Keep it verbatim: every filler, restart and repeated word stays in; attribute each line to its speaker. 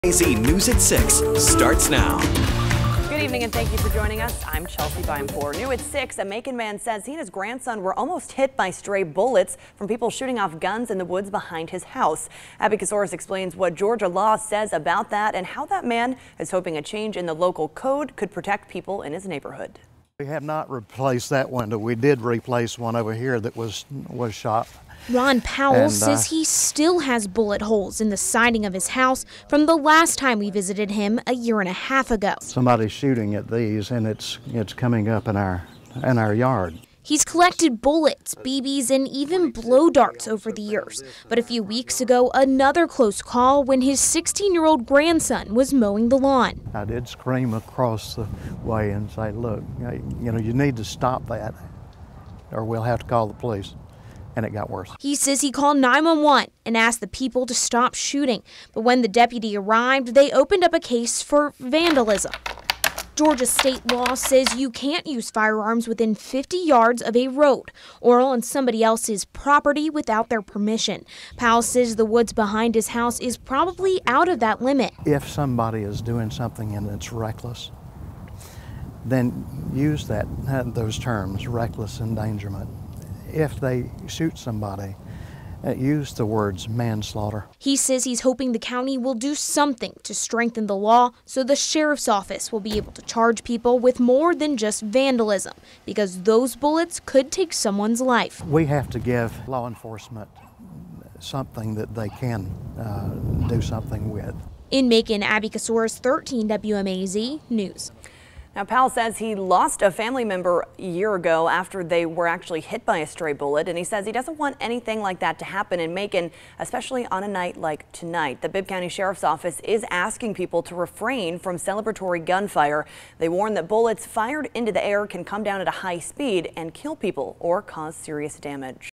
Speaker 1: A Z News at six starts now.
Speaker 2: Good evening and thank you for joining us. I'm Chelsea Byampour. New at six, a Macon man says he and his grandson were almost hit by stray bullets from people shooting off guns in the woods behind his house. Abby Casoris explains what Georgia law says about that and how that man is hoping a change in the local code could protect people in his neighborhood.
Speaker 3: We have not replaced that window. We did replace one over here that was was shot.
Speaker 4: Ron Powell
Speaker 3: And, uh,
Speaker 4: says he still has bullet holes in the siding of his house from the last time we visited him a year and a half ago.
Speaker 3: Somebody's shooting at these, and it's it's coming up in our in our yard.
Speaker 4: He's collected bullets, B Bs, and even blow darts over the years. But a few weeks ago, another close call when his sixteen-year-old grandson was mowing the lawn.
Speaker 3: I did scream across the way and say, "Look, you know, you need to stop that, or we'll have to call the police." And it got worse.
Speaker 4: He says he called nine one one and asked the people to stop shooting. But when the deputy arrived, they opened up a case for vandalism. Georgia state law says you can't use firearms within fifty yards of a road or on somebody else's property without their permission. Powell says the woods behind his house is probably out of that limit.
Speaker 3: If somebody is doing something and it's reckless, then use that those terms, reckless endangerment. If they shoot somebody, uh, use the words manslaughter.
Speaker 4: He says he's hoping the county will do something to strengthen the law so the sheriff's office will be able to charge people with more than just vandalism, because those bullets could take someone's life.
Speaker 3: We have to give law enforcement something that they can uh, do something with.
Speaker 4: In Macon, Abby Casoris, thirteen W M A Z News.
Speaker 2: Now, Powell says he lost a family member a year ago after they were actually hit by a stray bullet, and he says he doesn't want anything like that to happen in Macon, especially on a night like tonight. The Bibb County Sheriff's Office is asking people to refrain from celebratory gunfire. They warn that bullets fired into the air can come down at a high speed and kill people or cause serious damage.